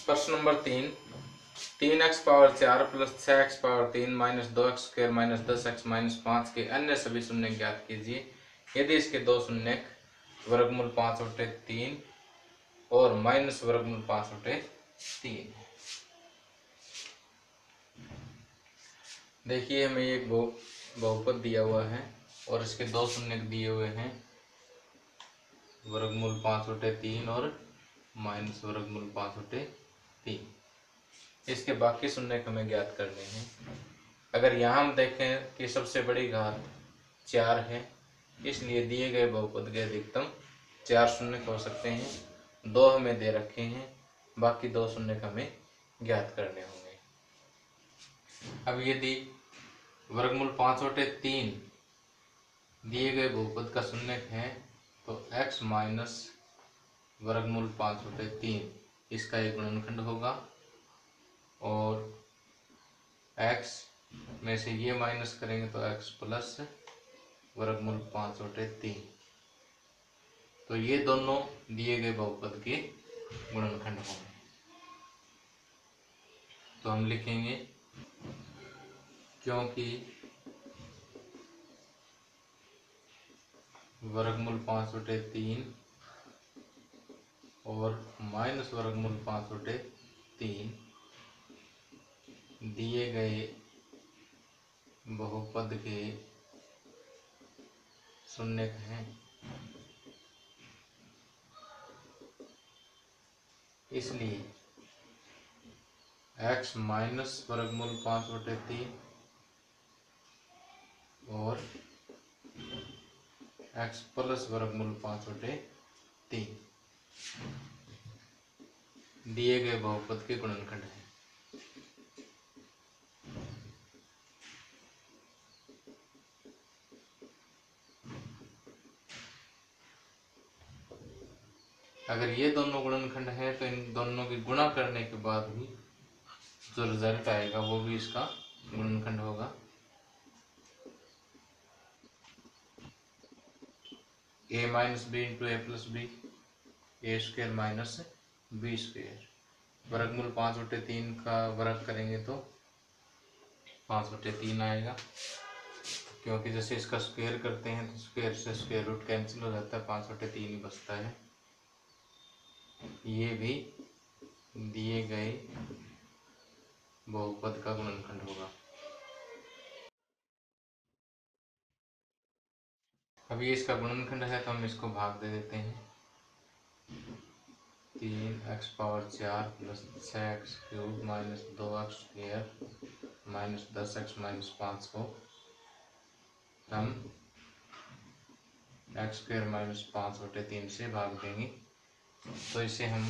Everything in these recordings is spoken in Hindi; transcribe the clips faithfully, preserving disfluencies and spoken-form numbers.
प्रश्न नंबर तीन, तीन एक्स पावर चार प्लस छः एक्स पावर तीन माइनस दो एक्स स्क्वायर माइनस दस एक्स माइनस पाँच के अन्य सभी शून्य ज्ञात कीजिए यदि इसके दो शून्य वर्गमूल पाँच बटे तीन और माइनस वर्गमूल पाँच बटे तीन। देखिए हमें एक बहुपद दिया हुआ है और इसके दो शून्य दिए हुए हैं, वर्गमूल पाँच बटे तीन और माइनस वर्गमूल पाँच बटे तीन। इसके बाकी शून्य हमें ज्ञात करने हैं। अगर यहाँ हम देखें कि सबसे बड़ी घात चार है, इसलिए दिए गए बहुपद के अधिकतम चार शून्य हो सकते हैं। दो हमें दे रखे हैं, बाकी दो शून्य हमें ज्ञात करने होंगे। अब यदि वर्गमूल पाँच बटे तीन दिए गए बहुपद का शून्य है तो x माइनस वर्गमूल पाँच बटे तीन इसका एक गुणनखंड होगा और x में से ये माइनस करेंगे तो x प्लस वर्गमूल पाँच बटे तीन। तो ये दोनों दिए गए बहुपद के गुणनखंड होंगे। तो हम लिखेंगे क्योंकि वर्गमूल पाँच बटे तीन और माइनस वर्गमूल पाँच बटे तीन दिए गए बहुपद के शून्य हैं, इसलिए x माइनस वर्गमूल पाँच बटे तीन और x प्लस वर्गमूल पाँच बटे तीन दिए गए बहुपद के गुणनखंड है। अगर ये दोनों गुणनखंड है तो इन दोनों की गुणा करने के बाद भी जो रिजल्ट आएगा वो भी इसका गुणनखंड होगा। A minus b into a plus b, a square minus b square. वर्गमूल पाँच बटे तीन का वर्ग करेंगे तो पाँच बटे तीन आएगा, क्योंकि जैसे इसका स्क्वायर करते हैं तो स्क्वायर से स्क्वायर रूट कैंसिल हो जाता है, पाँच बटे तीन ही बचता है। ये भी दिए गए बहुपद का गुणनखंड होगा। अब ये इसका गुणनखंड है तो हम इसको भाग दे देते हैं। तीन एक्स पावर चार प्लस छः एक्स क्यूब माइनस दो एक्स स्क्वायर माइनस दस एक्स माइनस पाँच को हम एक्स स्क्वायर माइनस पाँच बटे तीन से भाग देंगे। तो इसे हम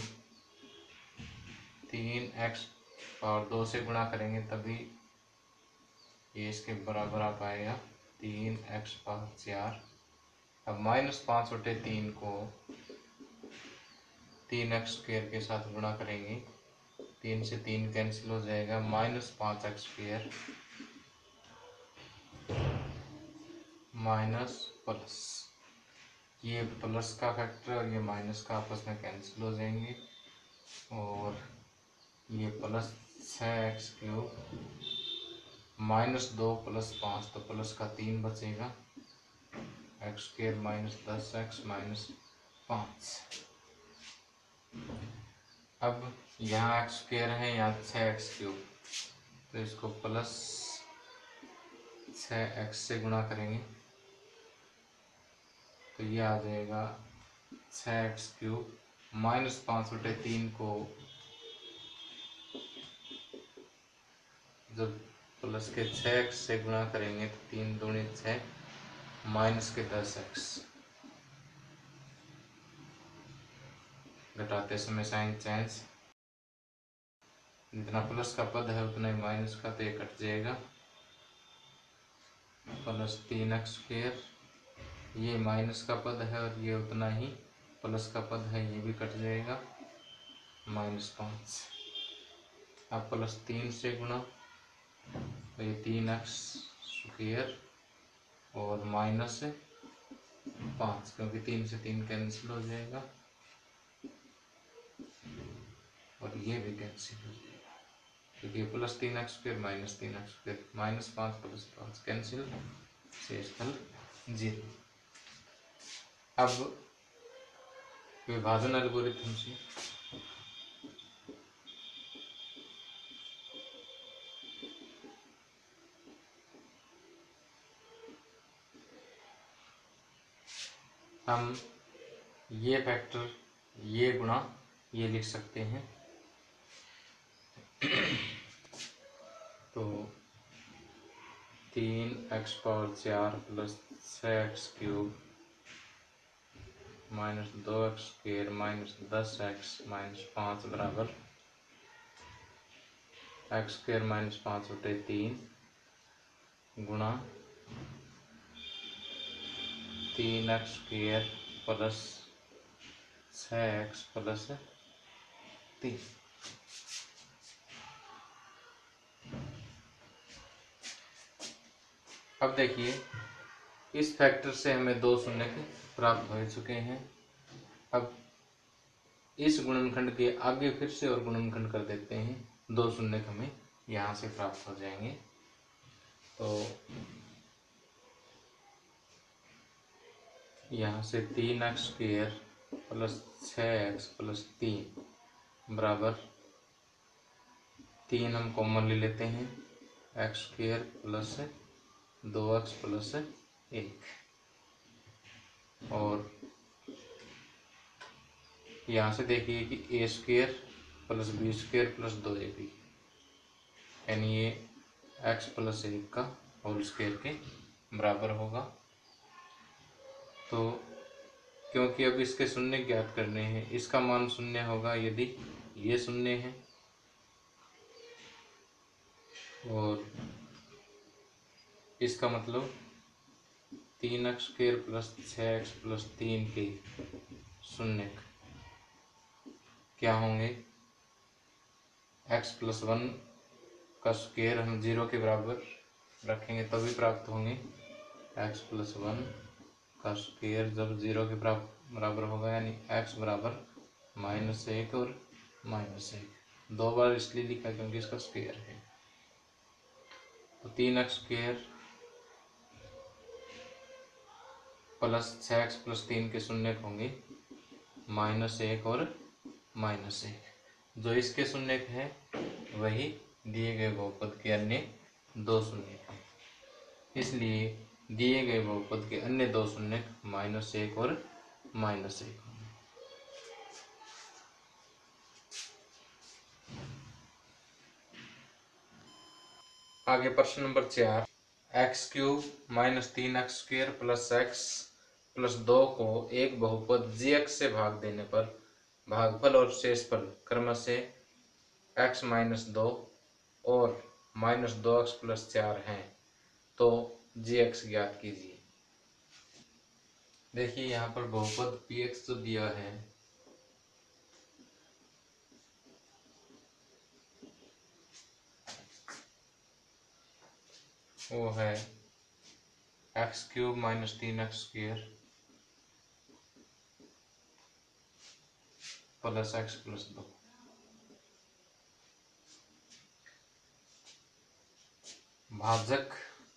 तीन एक्स पावर दो से गुणा करेंगे तभी ये इसके बराबर आ पाएगा, तीन एक्स पावर चार। अब माइनस पाँच बटे तीन को तीन एक्स स्क्वायर के साथ गुणा करेंगे, तीन से तीन कैंसिल हो जाएगा, माइनस पाँच एक्स स्क्वायर माइनस प्लस, ये प्लस का फैक्टर और ये माइनस का आपस में कैंसिल हो जाएंगे और ये प्लस छः एक्स क्यूब माइनस दो प्लस पाँच तो प्लस का तीन बचेगा, एक्स स्क्वायर माइनस दस एक्स माइनस पाँच। अब यहाँ एक्स स्क्वायर है, यहाँ छः एक्स क्यूब, तो इसको प्लस छः एक्स से गुणा करेंगे तो ये आ जाएगा छः एक्स क्यूब माइनस पाँच बटे तीन को जब प्लस के छः एक्स से गुणा करेंगे तो तीन दूनी छः माइनस के दस एक्स, घटाते समय साइन चेंज, जितना प्लस का पद है उतना ही माइनस का, तो ये कट जाएगा, प्लस तीन एक्स स्क्वायर, ये माइनस का पद है और ये उतना ही प्लस का पद है, ये भी कट जाएगा, माइनस पाँच। अब प्लस तीन से गुणा तो ये तीन एक्स स्क्वायर और माइनस पाँच, क्योंकि तीन से तीन कैंसिल हो जाएगा, और ये भी कैंसिल हो जाएगा, क्योंकि प्लस तीन एक्स स्क्वायर माइनस तीन एक्स स्क्वायर, माइनस पाँच प्लस पाँच कैंसिल, शेषफल जीरो। अब विभाजन एल्गोरिथम से हम ये फैक्टर ये गुणा ये लिख सकते हैं। तो तीन एक्स पावर चार प्लस छः एक्स क्यूब माइनस दो एक्स स्क्वेयर माइनस दस एक्स माइनस पाँच बराबर एक्स स्क्वेयर माइनस पाँच बटे तीन गुणा तीन एक्स स्क्वेयर प्लस छः एक्स प्लस तीन। अब देखिए इस फैक्टर से हमें दो शून्य प्राप्त हो चुके हैं। अब इस गुणनखंड के आगे फिर से और गुणनखंड कर देते हैं, दो शून्य हमें यहाँ से प्राप्त हो जाएंगे। तो यहाँ से तीन एक्स स्क्वेयर प्लस छः एक्स प्लस तीन बराबर तीन हम कॉमन ले लेते हैं, एक्स स्क्वेयर प्लस दो एक्स प्लस एक, और यहाँ से देखिए कि a square plus b square plus दो ए बी, यानी ये एक्स प्लस एक का होल स्क्वेयर के बराबर होगा। तो क्योंकि अब इसके शून्य ज्ञात करने हैं, इसका मान शून्य होगा यदि ये शून्य है और इसका मतलब तीन एक्स स्क्वेयर प्लस छः एक्स प्लस तीन के शून्य क्या होंगे, एक्स प्लस वन का स्क्वेयर हम जीरो के बराबर रखेंगे तभी प्राप्त होंगे, एक्स प्लस वन का स्क्वेयर जब जीरो के बराबर होगा, यानी एक्स बराबर माइनस एक और माइनस एक, दो बार इसलिए लिखा क्योंकि इसका स्क्वेयर है। तो तीन एक्स स्क्वेयर प्लस छः एक्स प्लस तीन के शून्य होंगे माइनस एक और माइनस एक, जो इसके शून्य है वही दिए गए बहुपद के अन्य दो शून्य हैं, इसलिए दिए गए बहुपद के अन्य दो शून्य माइनस एक और माइनस एक होंगे। आगे प्रश्न नंबर चार, एक्स क्यूब माइनस तीन x square plus x plus दो को एक बहुपद जी एक्स से भाग देने पर भागफल और शेषफल क्रमशः एक्स माइनस दो और माइनस दो एक्स प्लस चार हैं, तो जी एक्स ज्ञात कीजिए। देखिए यहाँ पर बहुपद पी एक्स जो दिया है वो है एक्स क्यूब माइनस तीन x square plus x plus दो, भाजक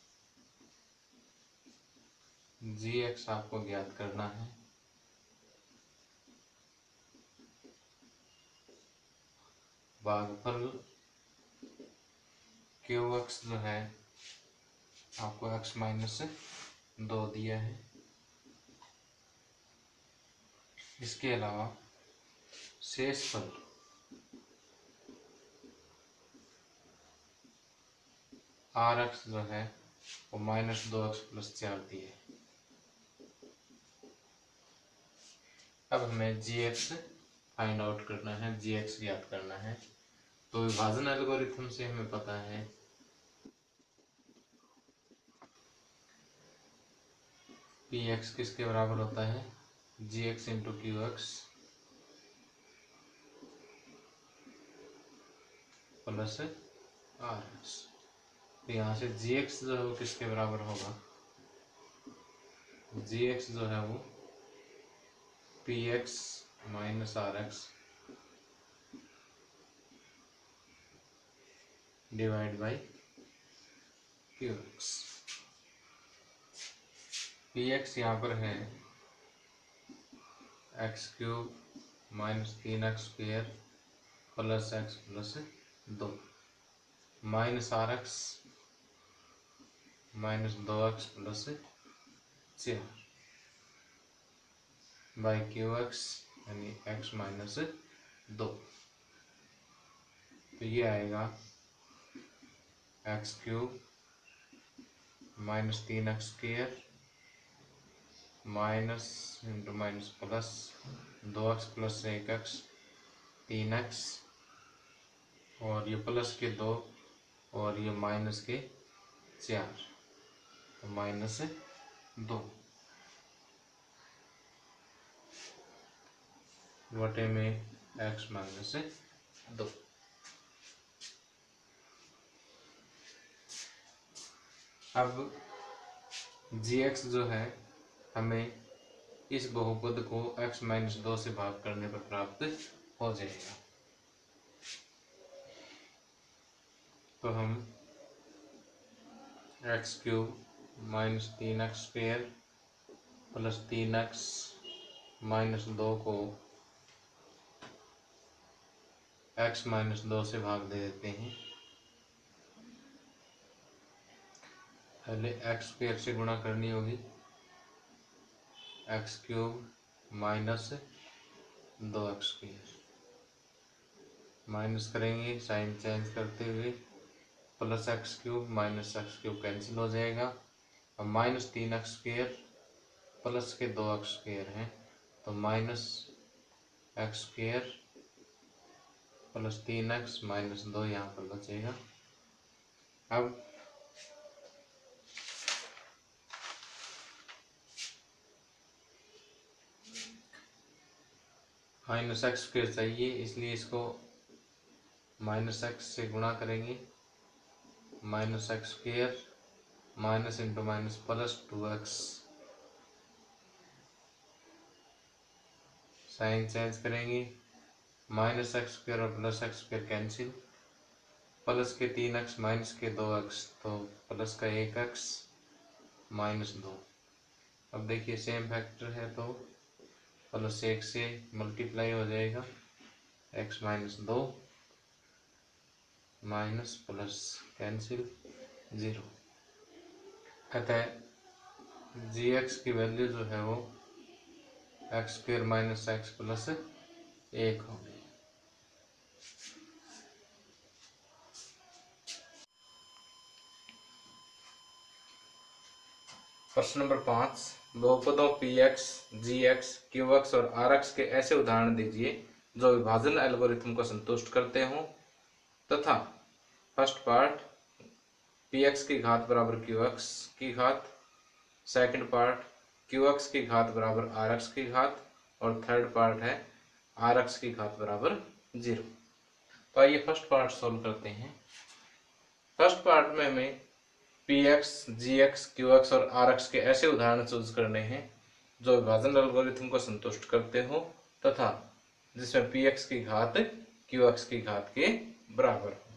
जी एक्स आपको ज्ञात करना है। भागफल क्यू एक्स जो है आपको एक्स माइनस दो दिया है। इसके अलावा शेषफल आर एक्स जो है वो माइनस दो एक्स प्लस चार दिए। अब हमें जी एक्स फाइंड आउट करना है, जी एक्स ज्ञात करना है। तो विभाजन एल्गोरिथम से हमें पता है पी एक्स किसके बराबर होता है, g x into q x plus r x. तो यहाँ से जी एक्स जो है वो किसके बराबर होगा, जी एक्स जो है वो p x minus r x divide by q x. P x यहाँ पर है एक्स क्यूब माइनस तीन x square plus x plus दो माइनस आर एक्स माइनस दो एक्स प्लस चार बाई क्यू एक्स यानी एक्स माइनस दो। तो ये आएगा एक्स क्यूब माइनस तीन x square minus into minus plus दो एक्स प्लस एक एक्स तीन एक्स और ये प्लस के दो और ये माइनस के चार तो माइनस दो बटे में एक्स माइनस दो। अब जी एक्स जो है हमें इस बहुपद को x माइनस दो से भाग करने पर प्राप्त हो जाएगा। तो हम एक्स क्यूब माइनस तीन एक्स स्क्वेयर प्लस तीन एक्स माइनस दो को x माइनस दो से भाग दे देते हैं। पहले एक्स स्क्वेयर से गुणा करनी होगी एक्स क्यूब माइनस दो एक्स स्क्वेयर माइनस करेंगे साइन चेंज करते हुए plus x cube minus x cube cancel हो जाएगा। अब माइनस तीन एक्स स्क्वेयर प्लस के दो एक्स स्क्वेयर हैं तो माइनस एक्स स्क्वेयर प्लस तीन एक्स माइनस दो यहाँ पर बचेगा। अब माइनस एक्स स्क्वेयर चाहिए इसलिए इसको माइनस एक्स से गुणा करेंगे minus x square minus into minus plus two x sign change करेंगे माइनस एक्स स्क्वेयर और plus x square cancel plus के तीन एक्स माइनस के दो एक्स तो प्लस का एक एक्स माइनस दो। अब देखिए सेम फैक्टर है तो प्लस एक से मल्टीप्लाई हो जाएगा एक्स माइनस दो माइनस प्लस कैंसिल जीरो। अतः जी एक्स की वैल्यू जो है वो x square minus x plus एक होगी। प्रश्न नंबर पाँच बहुपदों p x g x q x और आर एक्स के ऐसे उदाहरण दीजिए जो विभाजन एल्गोरिथम को संतुष्ट करते हों तथा फर्स्ट पार्ट पी एक्स की घात बराबर क्यू एक्स की घात, सेकंड पार्ट क्यू एक्स की घात बराबर आर एक्स की घात और थर्ड पार्ट है आर एक्स की घात बराबर जीरो। तो आइए फर्स्ट पार्ट सोल्व करते हैं। फर्स्ट पार्ट में हमें p x g x q x और आर एक्स के ऐसे उदाहरण चूज करने हैं जो विभाजन एल्गोरिथम को संतुष्ट करते हो तथा जिसमें पी एक्स की घात क्यू एक्स की घात के बराबर हो।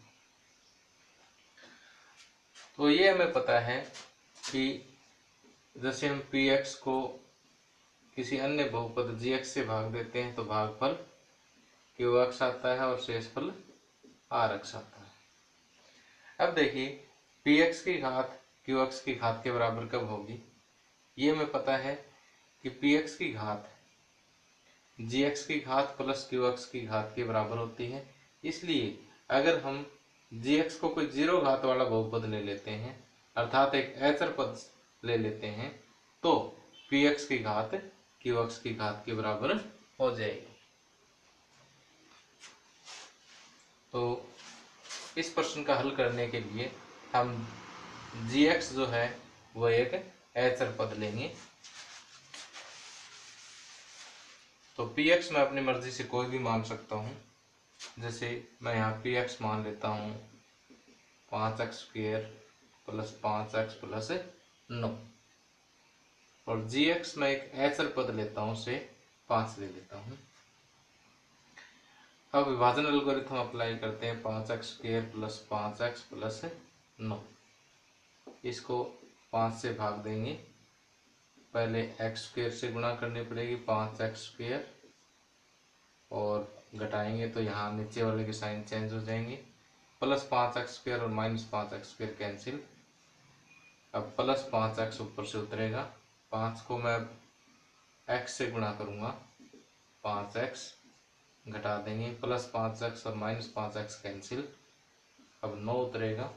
तो ये हमें पता है कि जैसे हम पी एक्स को किसी अन्य बहुपद जी एक्स से भाग देते हैं तो भागफल क्यू एक्स आता है और शेषफल आर एक्स आता है। अब देखिए पी एक्स की घात क्यू एक्स की घात के बराबर कब होगी, ये हमें पता है कि पी एक्स की घात जी एक्स की घात प्लस क्यू एक्स की घात के बराबर होती है। इसलिए अगर हम जी एक्स को कोई जीरो घात वाला बहुपद ले लेते हैं अर्थात एक अचर पद ले लेते हैं तो पी एक्स की घात क्यू एक्स की घात के बराबर हो जाएगी। तो इस प्रश्न का हल करने के लिए हम जी एक्स जो है वो एक अचर पद लेंगे। तो पी एक्स मैं अपनी मर्जी से कोई भी मान सकता हूँ, जैसे मैं यहाँ पी एक्स मान लेता हूँ पाँच एक्स स्क्वेयर प्लस पाँच एक्स प्लस नौ और जी एक्स मैं एक अचर पद लेता हूँ उसे पाँच ले लेता हूँ। अब विभाजन एल्गोरिथम अप्लाई करते हैं। पाँच एक्स स्क्वेयर प्लस पाँच एक्स प्लस नौ, इसको पाँच से भाग देंगे। पहले एक्स स्क्वेयर से गुणा करनी पड़ेगी, पाँच एक्स स्क्वेयर, और घटाएंगे तो यहाँ नीचे वाले के साइन चेंज हो जाएंगे। प्लस पाँच एक्स स्क्वेयर और माइनस पाँच एक्स स्क्वेयर कैंसिल। अब प्लस पाँच एक्स ऊपर से उतरेगा, पाँच को मैं एक्स से गुणा करूँगा, पाँच एक्स घटा देंगे, प्लस पाँच एक्स और माइनस पाँच एक्स कैंसिल। अब नौ उतरेगा,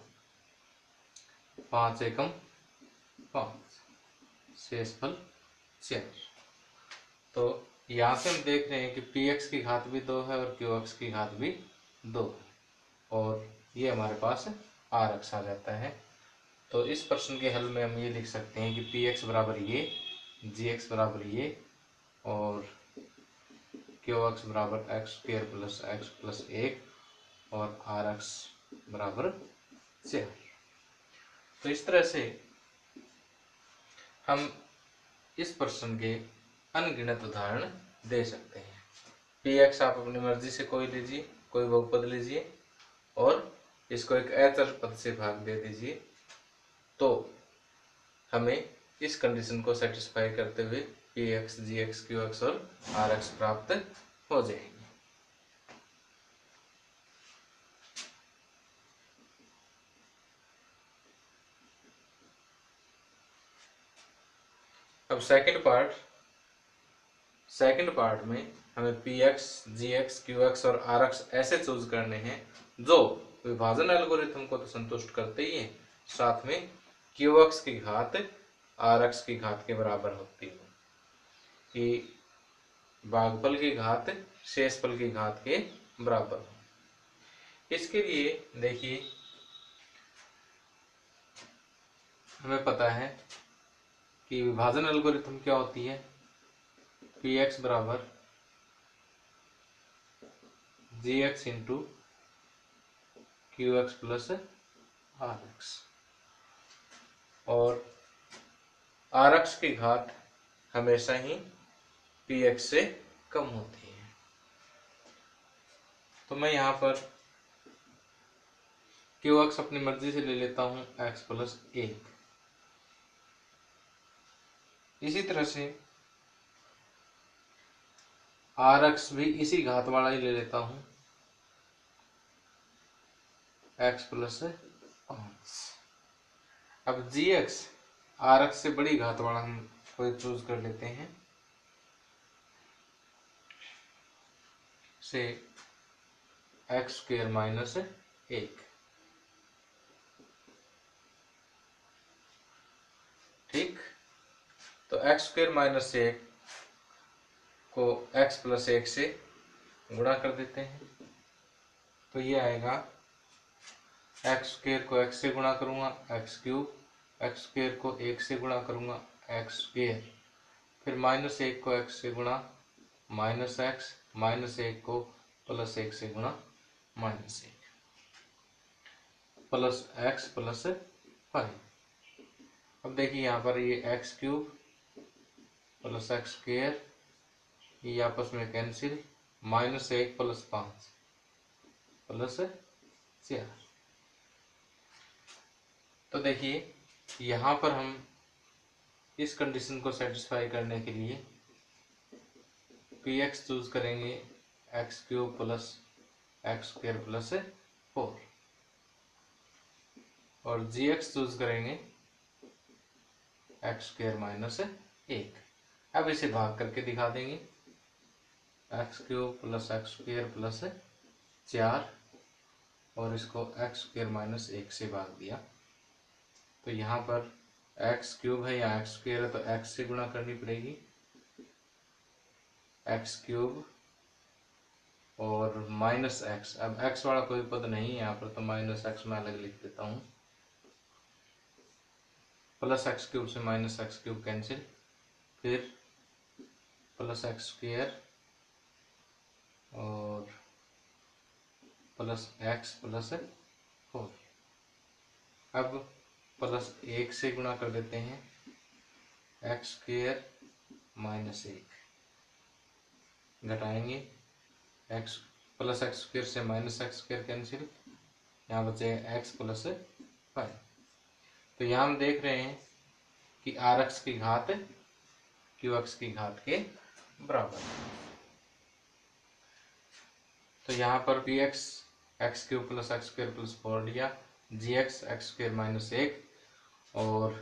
पाँच एकम पाँच, शेषफल चार। तो यहाँ से हम देख रहे हैं कि पी एक्स की घात भी दो है और क्यू एक्स की घात भी दो है, और ये हमारे पास आर एक्स आ जाता है। तो इस प्रश्न के हल में हम ये लिख सकते हैं कि पी एक्स बराबर ये, जी एक्स बराबर ये, और क्यू एक्स बराबर x square plus x plus एक, और आर एक्स बराबर चार। तो इस तरह से हम इस प्रश्न के अनगिनत उदाहरण दे सकते हैं। पी एक्स आप अपनी मर्जी से कोई लीजिए, कोई बहुपद लीजिए, और इसको एक अचर पद से भाग दे दीजिए, तो हमें इस कंडीशन को सेटिस्फाई करते हुए p x, g x, q x और आर एक्स प्राप्त हो जाएंगे। अब सेकंड पार्ट सेकंड पार्ट में हमें p x, g x, q x और आर एक्स ऐसे चूज करने हैं जो विभाजन एल्गोरिथम को तो संतुष्ट करते ही हैं, साथ में क्यू एक्स की घात आर एक्स की घात के बराबर होती है, कि भागफल की घात शेषफल की घात के बराबर हो। इसके लिए देखिए, हमें पता है कि विभाजन एल्गोरिथम क्या होती है। पी एक्स बराबर g x into q x plus r x, और आर एक्स की घात हमेशा ही पी एक्स से कम होती है। तो मैं यहाँ पर क्यू एक्स अपनी मर्जी से ले लेता हूँ एक्स प्लस एक। इसी तरह से आर एक्स भी इसी घात वाला ही ले लेता हूँ, एक्स प्लस पाँच। अब जी एक्स आर एक्स से बड़ी घात वाला हम कोई चूज कर लेते हैं, से एक्स स्क्वेयर माइनस एक। ठीक, तो एक्स स्क्वेयर माइनस एक को एक्स प्लस एक से गुणा कर देते हैं, तो ये आएगा एक्स स्क्वेयर को एक्स से गुणा करूंगा एक्स क्यूब, एक्स स्क्वेयर को एक से गुणा करूंगा एक्स स्क्वेयर, फिर माइनस एक को एक्स से गुणा माइनस एक्स, माइनस एक को प्लस एक से गुणा माइनस एक, प्लस एक्स प्लस फाइव। अब देखिए यहाँ पर ये x cube plus x square, ये आपस में कैंसिल, माइनस एक प्लस पाँच प्लस चार। तो देखिए यहाँ पर हम इस कंडीशन को सेटिस्फाई करने के लिए पी एक्स चूज करेंगे x cube plus x square plus four, और जी एक्स चूज करेंगे एक्स स्क्वेयर माइनस एक। अब इसे भाग करके दिखा देंगे, x cube plus x square plus चार, और इसको एक्स स्क्वेयर माइनस एक से भाग दिया, तो यहाँ पर एक्स क्यूब है या एक्स स्क्वेयर है तो एक्स से गुणा करनी पड़ेगी, एक्स क्यूब और माइनस एक्स। अब एक्स वाला कोई पद नहीं है यहाँ पर, तो माइनस एक्स मैं अलग लिख देता हूँ, प्लस एक्स क्यूब से माइनस एक्स क्यूब कैंसिल, फिर प्लस एक्स स्क्वेयर और प्लस एक्स प्लस फोर। अब प्लस एक से गुणा कर देते हैं, एक्स स्क्वेयर माइनस एक, घटाएंगे एक्स प्लस एक्स स्क्वायर से माइनस एक्स स्क्वायर कैंसिल, यहाँ बचेगा एक्स प्लस फाइव। तो यहाँ हम देख रहे हैं कि आर एक्स की घात क्यू एक्स की घात के बराबर है। तो यहाँ पर p x x q plus x square plus four लिया, g x x square minus एक, और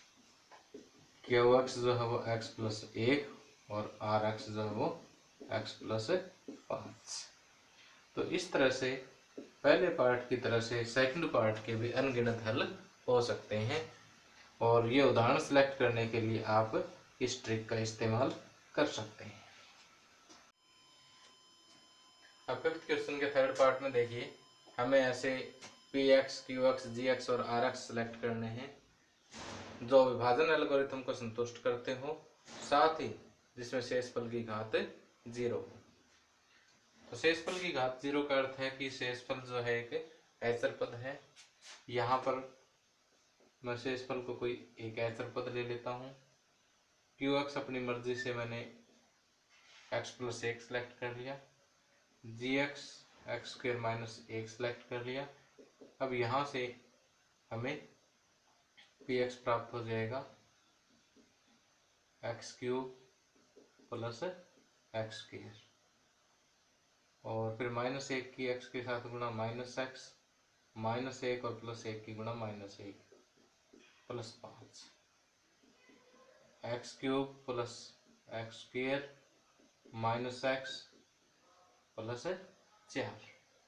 क्यू एक्स जो है वो एक्स प्लस एक, और आर एक्स जो है वो एक्स प्लस पाँच। तो इस तरह से पहले पार्ट की तरह से सेकंड पार्ट के भी अनगिनत हल हो सकते हैं, और ये उदाहरण सेलेक्ट करने के लिए आप इस ट्रिक का इस्तेमाल कर सकते हैं। अब फिफ्थ क्वेश्चन के थर्ड पार्ट में देखिए, हमें ऐसे p x q x g x और आर एक्स सेलेक्ट करने हैं जो विभाजन एल्गोरिथम को संतुष्ट करते हो, साथ ही जिसमें शेषफल की घात जीरो हो। तो शेषफल की घात जीरो का अर्थ है कि शेषफल जो है एक ऐचर पद है। यहाँ पर मैं शेषफल को कोई एक ऐचर पद ले लेता हूँ। क्यू एक्स अपनी मर्जी से मैंने एक्स प्लस एक सेलेक्ट कर लिया, g x x square minus एक सेलेक्ट कर लिया। अब यहाँ से हमें पी एक्स प्राप्त हो जाएगा x cube plus x square, और फिर माइनस एक की एक्स के साथ गुणा माइनस एक्स, माइनस एक और प्लस एक की गुणा माइनस एक प्लस पाँच, x cube plus x square minus x plus चार।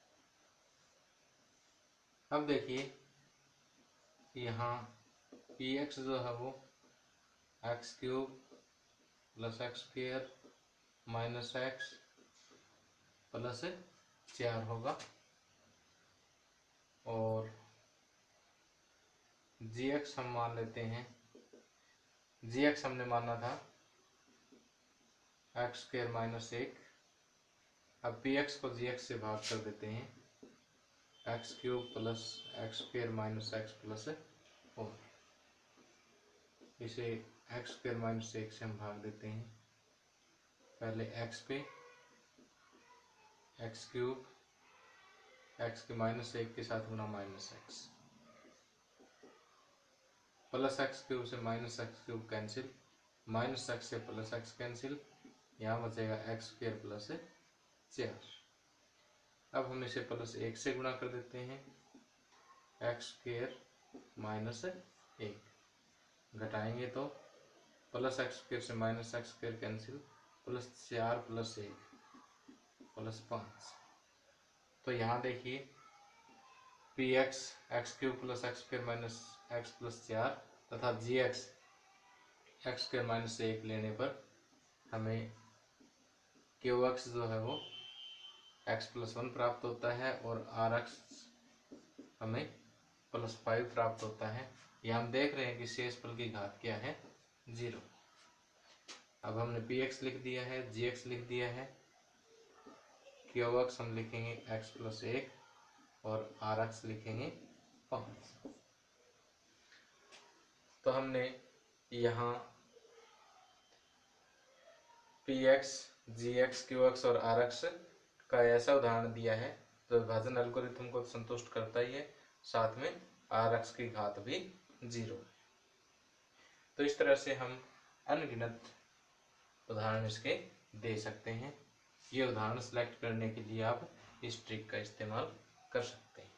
अब देखिए यहाँ पी एक्स जो है वो x cube plus x square minus x plus चार होगा, और जी एक्स हम मान लेते हैं, जी एक्स हमने माना था एक्स स्क्वेयर माइनस एक। अब पी एक्स को जी एक्स से भाग कर देते हैं, x cube plus x square minus x plus four. इसे एक्स स्क्वेयर माइनस एक से हम भाग देते हैं, पहले एक्स पे एक्स क्यूब एक्स के माइनस एक के साथ गुणा minus x, plus x cube से minus x cube cancel, minus x से प्लस एक्स कैंसिल, यहाँ बचेगा एक्स स्क्वेयर प्लस चार। अब हम इसे प्लस एक से गुणा कर देते हैं, एक्स स्क्वेयर माइनस एक, घटाएंगे तो प्लस एक्स स्क्वेयर से minus x square cancel, plus चार प्लस एक प्लस पाँच। तो यहाँ देखिए p x x cube plus x square minus x plus चार तथा g x x square minus एक लेने पर हमें क्यू एक्स जो है वो एक्स प्लस वन प्राप्त होता है, और आर एक्स हमें प्लस फाइव प्राप्त होता है। ये हम देख रहे हैं कि शेषफल की घात क्या है, जीरो। अब हमने पी एक्स लिख दिया है, जी एक्स लिख दिया है, क्यू एक्स हम लिखेंगे एक्स प्लस एक, और आर एक्स लिखेंगे पाँच। तो हमने यहाँ p x g x q x और आर एक्स का ऐसा उदाहरण दिया है जो विभाजन एल्गोरिथम को संतुष्ट करता ही है, साथ में आर एक्स की घात भी जीरो है। तो इस तरह से हम अनगिनत उदाहरण इसके दे सकते हैं। ये उदाहरण सेलेक्ट करने के लिए आप इस ट्रिक का इस्तेमाल कर सकते हैं।